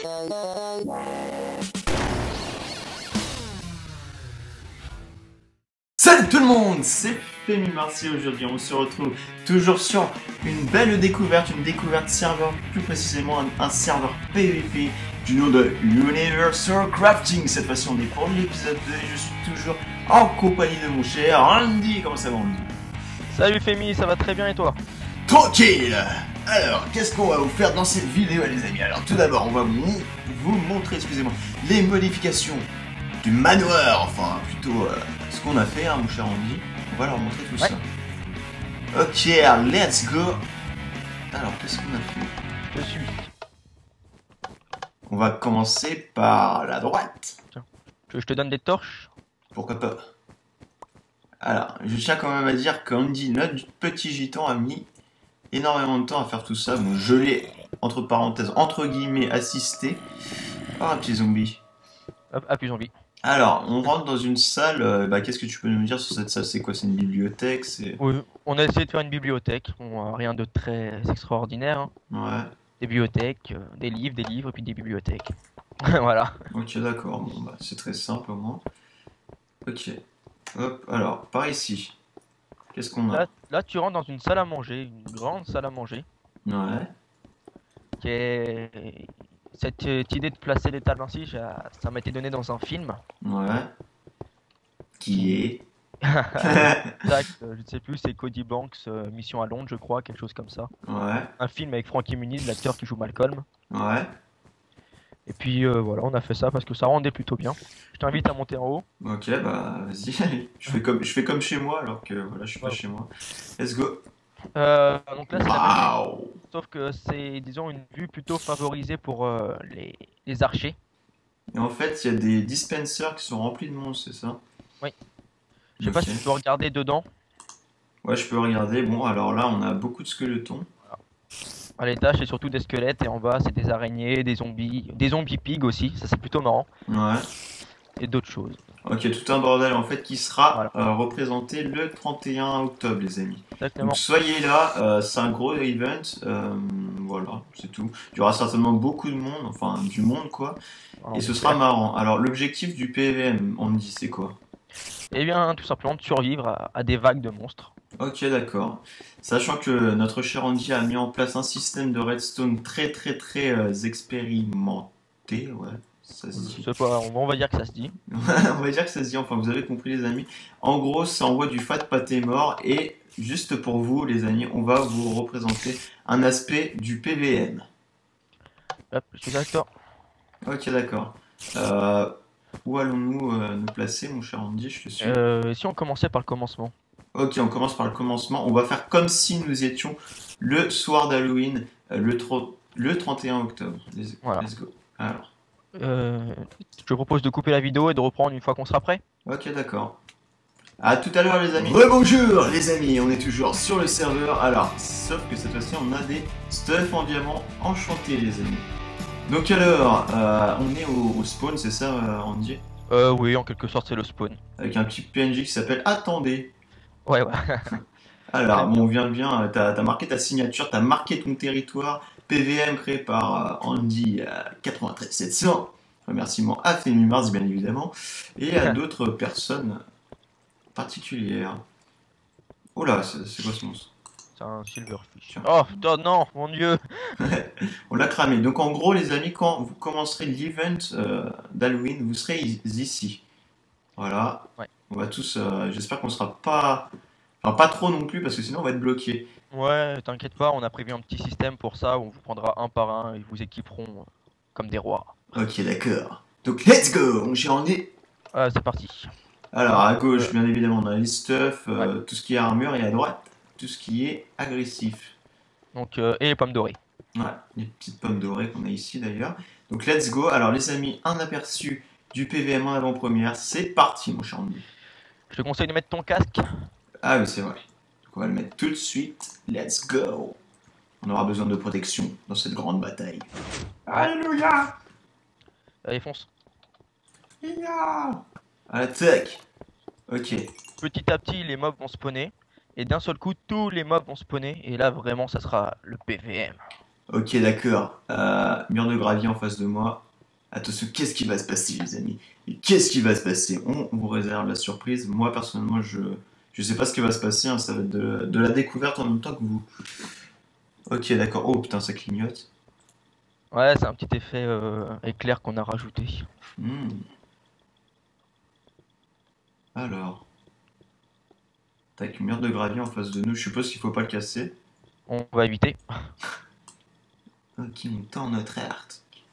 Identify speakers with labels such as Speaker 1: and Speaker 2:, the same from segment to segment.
Speaker 1: Salut tout le monde, c'est Femi Marcy. Aujourd'hui on se retrouve toujours sur une belle découverte, une découverte serveur, plus précisément un serveur PvP du nom de Universal Crafting. Cette fois-ci on est pour l'épisode 2 et je suis toujours en compagnie de mon cher Andy. Comment ça va Andy?
Speaker 2: Salut Femi, ça va très bien et toi?
Speaker 1: Tranquille. Alors, qu'est-ce qu'on va vous faire dans cette vidéo les amis? Alors tout d'abord on va vous montrer, excusez-moi, les modifications du manoir, enfin plutôt ce qu'on a fait, hein, mon cher Andy. On va leur montrer tout ça. Ok, let's go. Alors, qu'est-ce qu'on a fait?
Speaker 2: Je suis.
Speaker 1: On va commencer par la droite.
Speaker 2: Tiens, tu veux que je te donne des torches?
Speaker 1: Pourquoi pas? Alors, je tiens quand même à dire qu'Andy, notre petit gitan, a mis énormément de temps à faire tout ça. Bon, je l'ai, entre parenthèses, entre guillemets, assisté par un petit zombie.
Speaker 2: Hop, appuie zombie.
Speaker 1: Alors, on rentre dans une salle. Qu'est-ce que tu peux nous dire sur cette salle? C'est quoi? C'est une bibliothèque?
Speaker 2: Oui, on a essayé de faire une bibliothèque. Bon, rien de très extraordinaire. Hein.
Speaker 1: Ouais.
Speaker 2: Des bibliothèques, des livres et puis des bibliothèques. Voilà.
Speaker 1: Ok, d'accord. Bon, bah, c'est très simple au moins. Ok. Hop, alors, par ici. Qu'est-ce qu'on a?
Speaker 2: Là, tu rentres dans une salle à manger, une grande salle à manger.
Speaker 1: Ouais.
Speaker 2: Qui est... Cette idée de placer les tables ainsi, ça m'a été donné dans un film.
Speaker 1: Ouais. Qui est
Speaker 2: Exact, je ne sais plus, c'est Cody Banks, Mission à Londres, je crois, quelque chose comme ça.
Speaker 1: Ouais.
Speaker 2: Un film avec Frankie Muniz, l'acteur qui joue Malcolm.
Speaker 1: Ouais.
Speaker 2: Et puis voilà, on a fait ça parce que ça rendait plutôt bien. Je t'invite à monter en haut.
Speaker 1: Ok, bah vas-y, allez. Je fais comme chez moi alors que voilà, je suis pas chez moi. Let's go.
Speaker 2: Donc là, c'est la même
Speaker 1: Waouh.
Speaker 2: vue, sauf que c'est, disons, une vue plutôt favorisée pour les archers.
Speaker 1: Et en fait, il y a des dispensers qui sont remplis de monstres, c'est ça?
Speaker 2: Oui. Je sais pas
Speaker 1: Ok.
Speaker 2: si tu peux regarder dedans.
Speaker 1: Ouais, je peux regarder. Bon, alors là, on a beaucoup de squeletons.
Speaker 2: À l'étage, c'est surtout des squelettes et en bas, c'est des araignées, des zombies pigs aussi. Ça, c'est plutôt marrant.
Speaker 1: Ouais.
Speaker 2: Et d'autres choses.
Speaker 1: Ok, tout un bordel en fait qui sera
Speaker 2: Voilà.
Speaker 1: représenté le 31 octobre, les amis.
Speaker 2: Exactement.
Speaker 1: Donc soyez là, c'est un gros event, voilà, c'est tout. Il y aura certainement beaucoup de monde, enfin du monde quoi,
Speaker 2: Alors,
Speaker 1: et ce sera marrant. Alors l'objectif du PVM, on me dit c'est quoi?
Speaker 2: eh bien, tout simplement de survivre à des vagues de monstres.
Speaker 1: Ok, d'accord. Sachant que notre cher Andy a mis en place un système de redstone très expérimenté, ouais, ça se dit.
Speaker 2: C'est pas, on va dire que ça se dit.
Speaker 1: On va dire que ça se dit, enfin vous avez compris les amis. En gros, ça envoie du fat pâté mort et juste pour vous les amis, on va vous représenter un aspect du PVM.
Speaker 2: Hop, je suis d'accord.
Speaker 1: Ok, d'accord. Où allons-nous nous placer, mon cher Andy? Je te suis.
Speaker 2: Si on commençait par le commencement.
Speaker 1: Ok, on commence par le commencement. On va faire comme si nous étions le soir d'Halloween, le 31 octobre.
Speaker 2: Voilà.
Speaker 1: Let's go. Alors.
Speaker 2: Je te propose de couper la vidéo et de reprendre une fois qu'on sera prêt.
Speaker 1: Ok, d'accord. À tout à l'heure les amis. Rebonjour les amis, on est toujours sur le serveur. Alors, sauf que cette fois-ci on a des stuff en diamant enchantés les amis. Donc alors, on est au spawn, c'est ça Andy?
Speaker 2: Oui, en quelque sorte, c'est le spawn.
Speaker 1: Avec un petit PNJ qui s'appelle Attendez.
Speaker 2: Ouais, ouais.
Speaker 1: Alors, bon, on vient bien, t'as marqué ta signature, t'as marqué ton territoire. PVM créé par Andy 93700. Remerciement à Femi Mars bien évidemment. Et à d'autres personnes particulière. Oh là, c'est quoi ce monstre?
Speaker 2: C'est un silverfish.
Speaker 1: Tiens.
Speaker 2: Oh putain, non, mon dieu.
Speaker 1: On l'a cramé. Donc en gros, les amis, quand vous commencerez l'event d'Halloween, vous serez ici. Voilà.
Speaker 2: Ouais.
Speaker 1: On va tous. J'espère qu'on sera pas. Enfin, pas trop non plus, parce que sinon on va être bloqué.
Speaker 2: Ouais, t'inquiète pas, on a prévu un petit système pour ça où on vous prendra un par un et vous équiperont comme des rois.
Speaker 1: Ok, d'accord. Donc let's go, mon cher Andy.
Speaker 2: C'est parti.
Speaker 1: Alors à gauche, bien évidemment, on a les stuff,
Speaker 2: Ouais.
Speaker 1: tout ce qui est armure, et à droite, tout ce qui est agressif.
Speaker 2: Donc, et les pommes dorées.
Speaker 1: Ouais, les petites pommes dorées qu'on a ici d'ailleurs. Donc let's go. Alors les amis, un aperçu du PVM en avant-première. C'est parti mon cher Andy.
Speaker 2: Je te conseille de mettre ton casque.
Speaker 1: Ah oui, c'est vrai. Donc on va le mettre tout de suite. Let's go. On aura besoin de protection dans cette grande bataille. Alléluia.
Speaker 2: Allez, fonce.
Speaker 1: Attaque. Ok.
Speaker 2: Petit à petit, les mobs vont spawner. Et d'un seul coup, tous les mobs vont spawner. Et là, vraiment, ça sera le PVM.
Speaker 1: Ok, d'accord. Mur de gravier en face de moi. Attention, qu'est-ce qui va se passer, les amis? Et qu'est-ce qui va se passer? On vous réserve la surprise. Moi, personnellement, je sais pas ce qui va se passer, hein. Ça va être de la découverte en même temps que vous. Ok, d'accord. Oh putain, ça clignote.
Speaker 2: Ouais, c'est un petit effet éclair qu'on a rajouté.
Speaker 1: Hmm. Alors, tac, mur de gravier en face de nous. Je suppose qu'il faut pas le casser.
Speaker 2: On va éviter.
Speaker 1: Ok, on tend notre art.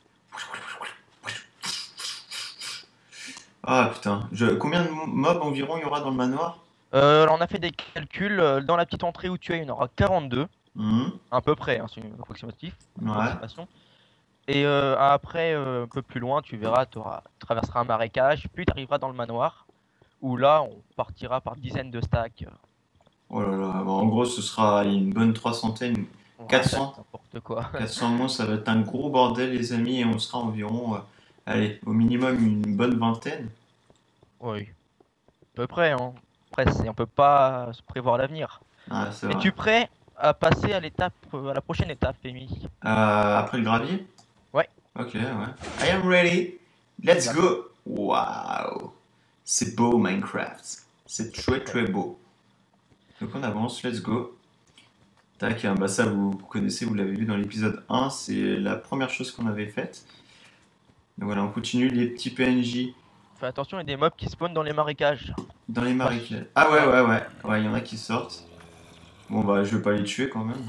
Speaker 1: Ah putain, combien de mobs environ il y aura dans le manoir?
Speaker 2: Alors, on a fait des calculs. Dans la petite entrée où tu es, il y en aura 42.
Speaker 1: Hmm.
Speaker 2: À peu près, hein, c'est une
Speaker 1: Ouais.
Speaker 2: approximation. Et après, un peu plus loin, tu verras, tu traverseras un marécage, puis tu arriveras dans le manoir, où là, on partira par dizaines de stacks.
Speaker 1: Oh là là, bon, en gros ce sera une bonne 300,
Speaker 2: Ouais, ça va être
Speaker 1: 400.
Speaker 2: n'importe quoi.
Speaker 1: 400 mots, ça va être un gros bordel les amis et on sera environ, allez, au minimum une bonne vingtaine.
Speaker 2: Oui, à peu près, hein. Après, on peut pas se prévoir l'avenir.
Speaker 1: Ah, c'est vrai.
Speaker 2: Es-tu prêt à passer à la prochaine étape, Amy?
Speaker 1: Après le gravier?
Speaker 2: Ouais,
Speaker 1: Ok, ouais. I am ready. Let's
Speaker 2: d'accord.
Speaker 1: go. Waouh. C'est beau Minecraft. C'est très très beau. Donc on avance, let's go. Tac, bah ça vous connaissez, vous l'avez vu dans l'épisode 1, c'est la première chose qu'on avait faite. Donc voilà, on continue les petits PNJ
Speaker 2: Fais attention, il y a des mobs qui spawnent dans les marécages.
Speaker 1: dans les
Speaker 2: Enfin,
Speaker 1: marécages. Ah ouais,
Speaker 2: ouais,
Speaker 1: ouais, ouais. Ouais, il y en a qui sortent. Bon bah je vais pas les tuer quand même.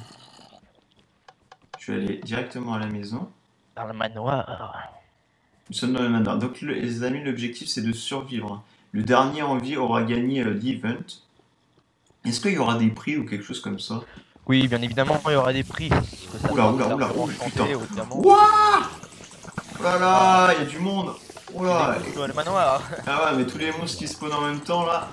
Speaker 1: Je vais aller directement à la maison.
Speaker 2: dans le manoir.
Speaker 1: Nous sommes dans le manoir. Donc les amis, l'objectif c'est de survivre. Le dernier en vie aura gagné l'event. Est-ce qu'il y aura des prix ou quelque chose comme ça?
Speaker 2: Oui, bien évidemment, il y aura des prix. Parce que ça
Speaker 1: Oula,
Speaker 2: sera
Speaker 1: oula,
Speaker 2: des
Speaker 1: oula,
Speaker 2: armures
Speaker 1: oh putain.
Speaker 2: enchantées au diamant.
Speaker 1: Ouah. Oh là
Speaker 2: Ah,
Speaker 1: là, il y a du monde.
Speaker 2: il y a des
Speaker 1: Oula.
Speaker 2: monstres dans le manoir.
Speaker 1: Ah ouais, mais tous les monstres qui spawnent en même temps là.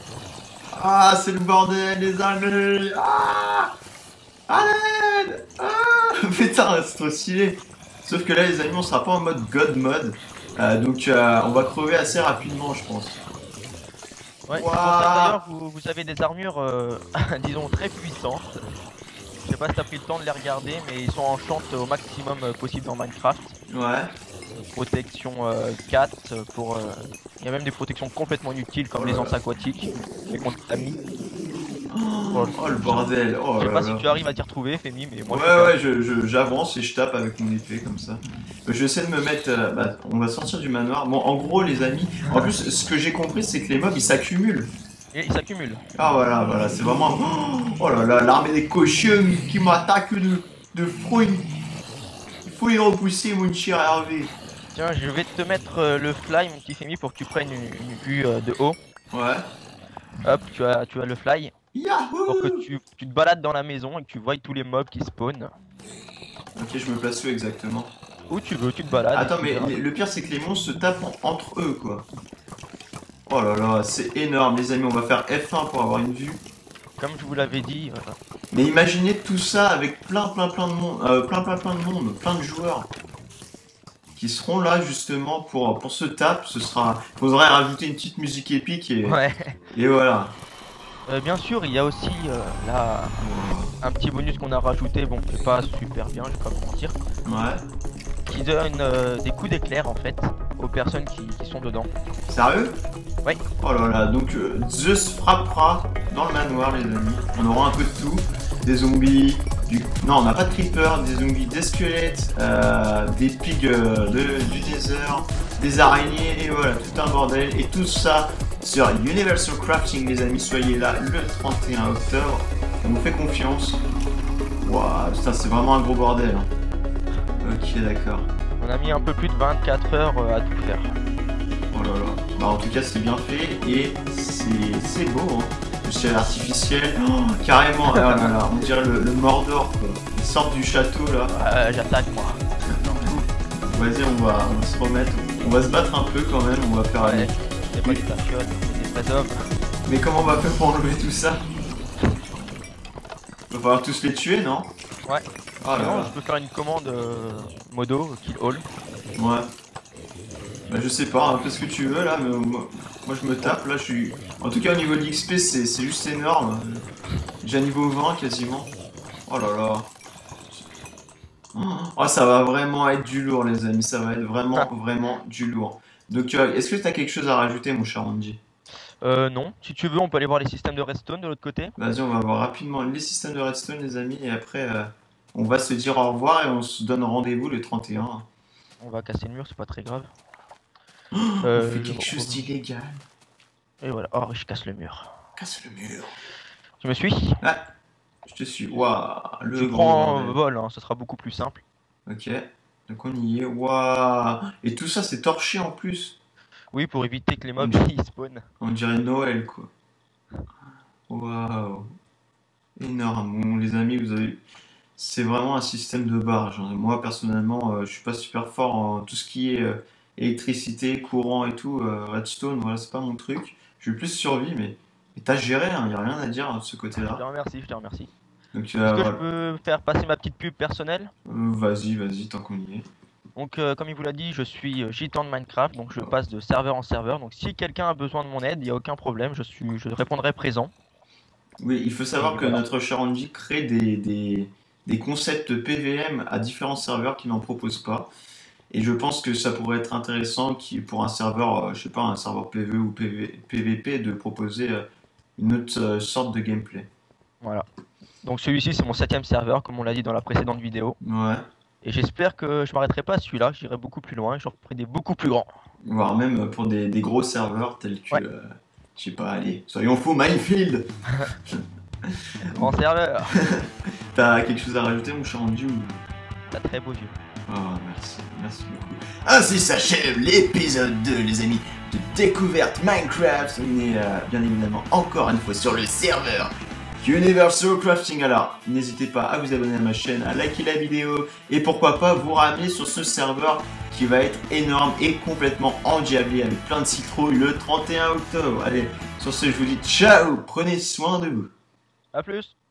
Speaker 1: Ah, c'est le bordel, les amis. Ah, à l'aide. Ah, putain, c'est trop stylé. Sauf que là, les amis, on sera pas en mode God mode. Donc on va crever assez rapidement, je pense.
Speaker 2: Ouais, c'est pour ça que
Speaker 1: Waouh.
Speaker 2: d'ailleurs vous avez des armures, disons, très puissantes. Je sais pas si t'as pris le temps de les regarder, mais ils sont en chante au maximum possible dans Minecraft.
Speaker 1: Ouais.
Speaker 2: Protection 4 pour... Il y a même des protections complètement inutiles
Speaker 1: Oh
Speaker 2: comme
Speaker 1: là
Speaker 2: les
Speaker 1: là.
Speaker 2: anses aquatiques et contre l'ami.
Speaker 1: Oh le bordel. Oh
Speaker 2: Je sais
Speaker 1: là
Speaker 2: pas si
Speaker 1: là.
Speaker 2: tu arrives à t'y retrouver, Femi, mais moi je suis
Speaker 1: Ouais, ouais,
Speaker 2: perdu.
Speaker 1: j'avance et je tape avec mon épée comme ça. Je vais essayer de me mettre. Bah, on va sortir du manoir. Bon, en gros, les amis, en plus, ce que j'ai compris, c'est que les mobs ils s'accumulent.
Speaker 2: Et ils s'accumulent.
Speaker 1: Ah, voilà, voilà, c'est vraiment. Oh là là, l'armée des cochons qui m'attaque de fruits. Il faut les repousser, mon cher Hervé.
Speaker 2: Tiens, je vais te mettre le fly, mon petit Femi, pour que tu prennes une vue de haut.
Speaker 1: Ouais.
Speaker 2: Hop, tu as le fly. Pour que
Speaker 1: Yahoo!
Speaker 2: tu te balades dans la maison et que tu vois tous les mobs qui spawnent.
Speaker 1: Ok, je me place où exactement?
Speaker 2: Où tu veux, tu te balades. Et
Speaker 1: Attends,
Speaker 2: tu
Speaker 1: mais
Speaker 2: verras.
Speaker 1: le pire, c'est que les monstres se tapent entre eux, quoi. Oh là là, c'est énorme, les amis. On va faire F1 pour avoir une vue.
Speaker 2: Comme je vous l'avais dit,
Speaker 1: Mais imaginez tout ça avec plein de monde, plein de monde, plein de joueurs qui seront là justement pour ce tap. Ce sera, faudrait rajouter une petite musique épique
Speaker 2: ouais.
Speaker 1: et voilà.
Speaker 2: Bien sûr, il y a aussi là un petit bonus qu'on a rajouté, bon, c'est pas super bien, je vais pas vous mentir,
Speaker 1: Ouais.
Speaker 2: qui donne des coups d'éclair en fait aux personnes qui sont dedans.
Speaker 1: Sérieux?
Speaker 2: Oui.
Speaker 1: Oh là là, donc Zeus frappera dans le manoir, les amis. On aura un peu de tout. Des zombies, non, on n'a pas de creeper, des zombies, des squelettes, des pigs du désert, des araignées, et voilà, tout un bordel. Et tout ça sur Universal Crafting, les amis. Soyez là le 31 octobre. On vous fait confiance. Waouh, putain, c'est vraiment un gros bordel, hein. Ok, d'accord.
Speaker 2: On a mis un peu plus de 24 heures à tout faire.
Speaker 1: Oh là là. Bah, en tout cas, c'est bien fait et c'est beau, hein. Le ciel artificiel, oh, carrément. Ah là là, on dirait le Mordor, quoi. Ils sortent du château là.
Speaker 2: J'attaque moi.
Speaker 1: Vas-y, on va se remettre. On va se battre un peu quand même. On va faire
Speaker 2: Ouais,
Speaker 1: aller.
Speaker 2: c'est pas des tachiotes, c'est des vrais hommes.
Speaker 1: Mais comment on va faire pour enlever tout ça? Va falloir tous les tuer, non?
Speaker 2: Ouais.
Speaker 1: Oh là
Speaker 2: Sinon,
Speaker 1: là.
Speaker 2: je peux faire une commande modo, kill all.
Speaker 1: Ouais. Bah, je sais pas, hein, fais ce que tu veux là, mais moi je me tape là. Je suis. En tout cas, au niveau de l'XP, c'est juste énorme. Déjà niveau 20 quasiment. Oh là là. Oh, ça va vraiment être du lourd, les amis. Ça va être vraiment, vraiment du lourd. Donc, est-ce que tu as quelque chose à rajouter, mon cher Andy?
Speaker 2: Non, si tu veux, on peut aller voir les systèmes de redstone de l'autre côté.
Speaker 1: Vas-y, on va voir rapidement les systèmes de redstone, les amis, et après, on va se dire au revoir et on se donne rendez-vous le 31.
Speaker 2: On va casser le mur, c'est pas très grave.
Speaker 1: On fait
Speaker 2: Je
Speaker 1: quelque chose
Speaker 2: reviens.
Speaker 1: d'illégal.
Speaker 2: Et voilà, oh, je casse le mur.
Speaker 1: Casse le mur.
Speaker 2: Tu me suis?
Speaker 1: Ah, je te suis. Waouh,
Speaker 2: Je
Speaker 1: le gros
Speaker 2: prends
Speaker 1: bordel.
Speaker 2: vol, hein, ça sera beaucoup plus simple.
Speaker 1: Ok, donc on y est. Waouh, et tout ça, c'est torché en plus.
Speaker 2: Oui, pour éviter que les
Speaker 1: On,
Speaker 2: mobs
Speaker 1: di-
Speaker 2: ils spawnent.
Speaker 1: on dirait Noël, quoi. Waouh, énorme. Bon, les amis, vous avez. C'est vraiment un système de barrage, hein. Moi, personnellement, je suis pas super fort en tout ce qui est électricité, courant et tout. Redstone, voilà, c'est pas mon truc. Je suis plus survie, mais t'as géré, hein, y a rien à dire de ce
Speaker 2: Je te
Speaker 1: côté-là.
Speaker 2: remercie, je te remercie.
Speaker 1: Donc
Speaker 2: Est-ce que je
Speaker 1: voilà.
Speaker 2: peux faire passer ma petite pub personnelle?
Speaker 1: Vas-y, vas-y, tant qu'on y est.
Speaker 2: Donc, comme il vous l'a dit, je suis gitan de Minecraft, donc je
Speaker 1: Oh.
Speaker 2: passe de serveur en serveur. Donc, si quelqu'un a besoin de mon aide, il n'y a aucun problème, je répondrai présent.
Speaker 1: Oui, il faut savoir
Speaker 2: Et
Speaker 1: que
Speaker 2: voilà.
Speaker 1: notre cher Andy crée des concepts PVM à différents serveurs qui n'en proposent pas. Et je pense que ça pourrait être intéressant pour un serveur, je sais pas, un serveur PvE ou PVP, de proposer une autre sorte de gameplay.
Speaker 2: Voilà. Donc, celui-ci, c'est mon 7ème serveur, comme on l'a dit dans la précédente vidéo.
Speaker 1: Ouais,
Speaker 2: Et j'espère que je m'arrêterai pas à celui-là, j'irai beaucoup plus loin, j'en ferai des beaucoup plus grands.
Speaker 1: voire même pour des gros serveurs tels que,
Speaker 2: Ouais,
Speaker 1: je sais pas, allez, soyons fous, Minefield.
Speaker 2: grand serveur,
Speaker 1: T'as quelque chose à rajouter, mon cher Andy, ou...
Speaker 2: t'as très beaux yeux.
Speaker 1: Oh, merci, merci beaucoup. Ainsi s'achève l'épisode 2, les amis, de Découverte Minecraft. On est bien évidemment encore une fois sur le serveur Universal Crafting. Alors, n'hésitez pas à vous abonner à ma chaîne, à liker la vidéo et pourquoi pas vous ramener sur ce serveur qui va être énorme et complètement endiablé avec plein de citrouilles le 31 octobre. Allez, sur ce, je vous dis ciao, prenez soin de vous.
Speaker 2: A plus!